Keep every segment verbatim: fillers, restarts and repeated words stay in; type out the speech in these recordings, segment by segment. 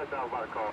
let down by the car.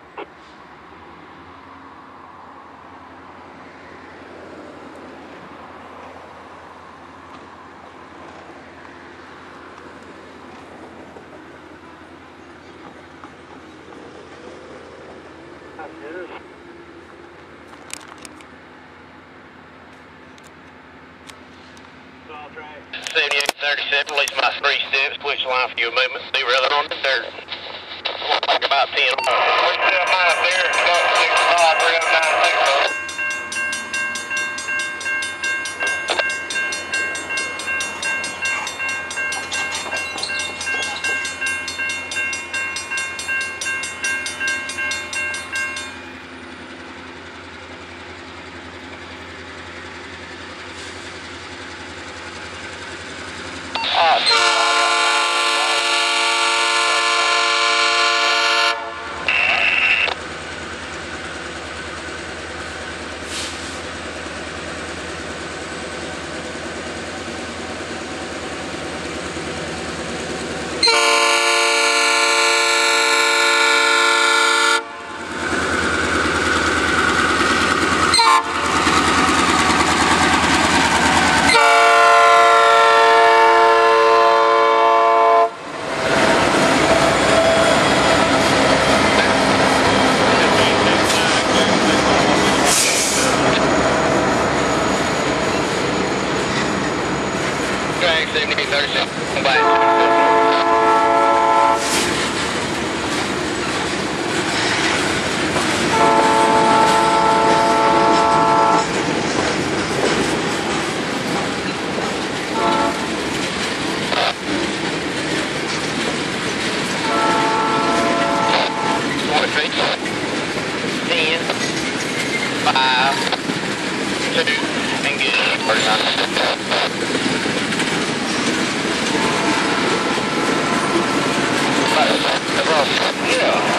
seventy-eight thirty-seven, release my three steps, switch line for your movement, be rather on the dirt. Looks like about ten. We're still high up there, about six five, three oh nine six. seventy-eight thirty-seven, come back. ten, five, two, and get yeah.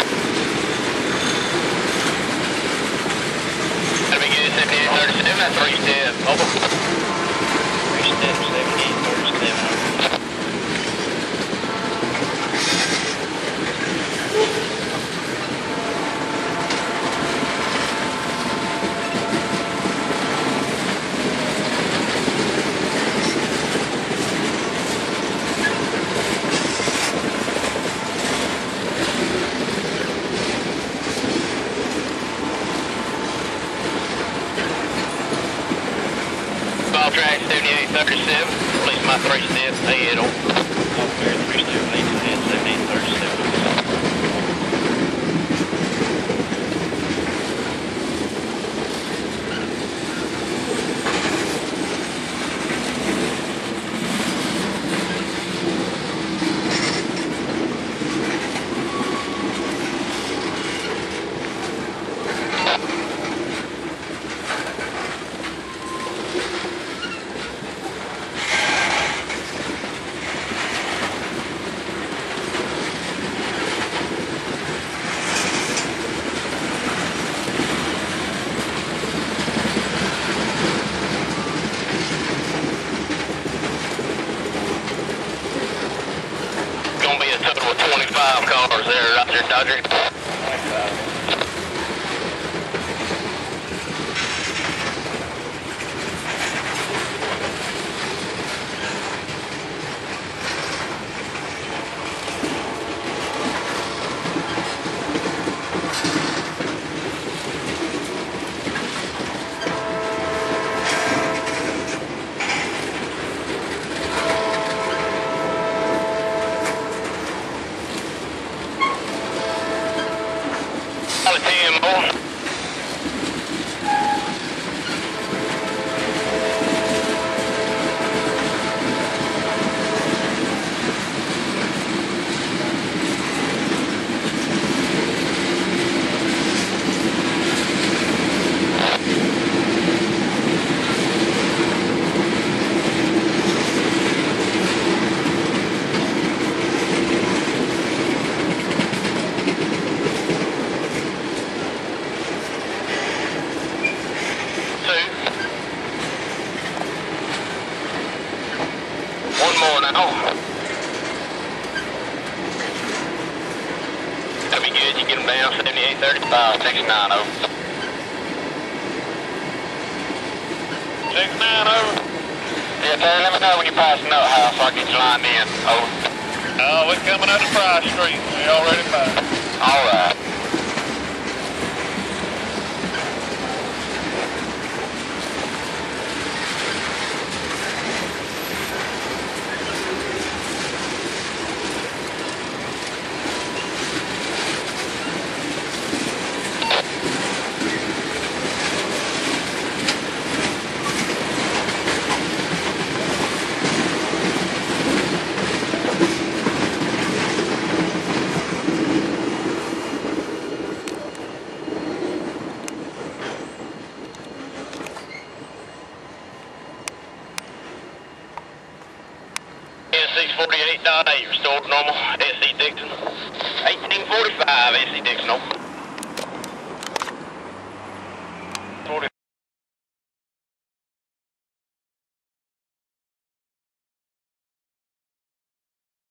That'll be good, seventy-eight thirty-seven, that's three step, over. Three step, seventy-eight thirty-seven. Track seventy-eight thirty-seven, release my three steps, head on. Okay, three steps, eight ten, seventy-eight thirty-seven. twenty-five cars there, right there, Dodger. twenty-five. thirty-five, sixty-nine, over. sixty-nine, over. Yeah, Terry, let me know when you pass the note house so I can get you lined in, over. Uh, we're coming up to Price Street. We already passed. All right. six forty-eight point eight, restored normal, S C Dixon. eighteen forty-five, S C Dixon, over.